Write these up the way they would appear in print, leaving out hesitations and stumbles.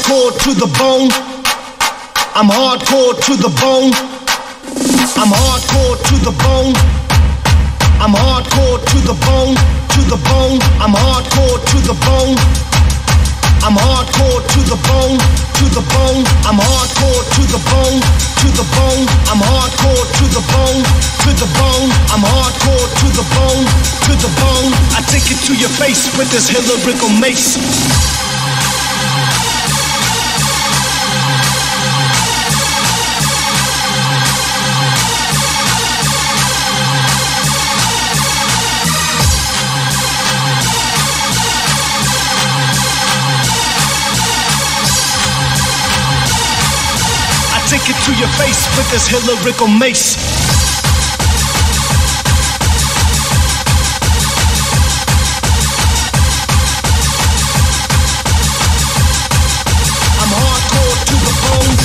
hardcore to the bone. I'm hardcore to the bone. I'm hardcore to the bone. I'm hardcore to the bone, to the bone. I'm hardcore to the bone. I'm hardcore to the bone, to the bone. I'm hardcore to the bone, to the bone. I'm hardcore to the bone, to the bone. I'm hardcore to the bone, to the bone. I take it to your face with this lyrical mace. Take it to your face with this lyrical mace. I'm hardcore to the bone.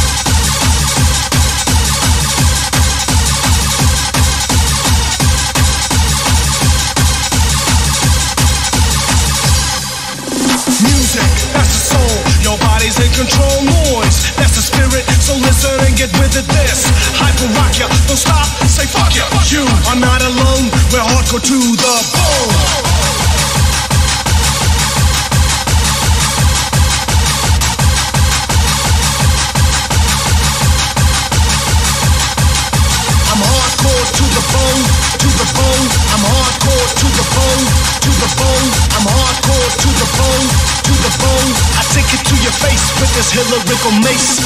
Music, that's the soul. Your body's in control. Noise, that's the spirit. So listen and get with it. This hyper rock ya, don't stop, say fuck ya. You are not alone, we're hardcore to the bone. I'm hardcore to the bone, to the bone. I'm hardcore to the bone, to the bone. I'm hardcore to the bone, to the bone. I take it to your face with this lyrical mace.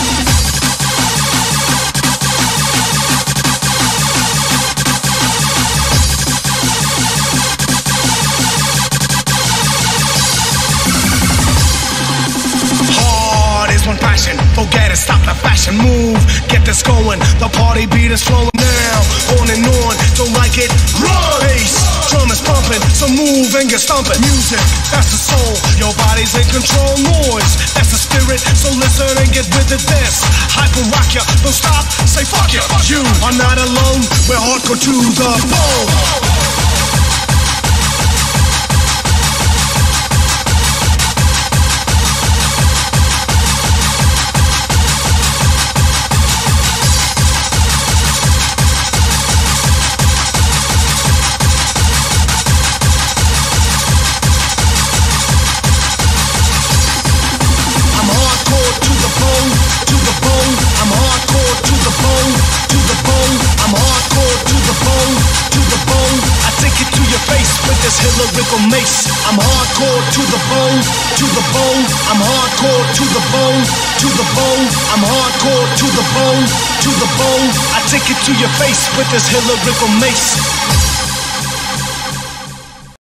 One passion, forget it, stop the fashion move. Get this going, the party beat is flowing now. On and on, don't like it, run. Bass, drum is pumping, so move and get stumping. Music, that's the soul, your body's in control. Noise, that's the spirit, so listen and get with it. This hyper rock ya, don't stop, say fuck ya. You are not alone, we're hardcore to the bone. Lyrical mace. I'm hardcore to the bone, to the bone. I'm hardcore to the bone, to the bone. I'm hardcore to the bone, to the bone. I take it to your face with this lyrical mace.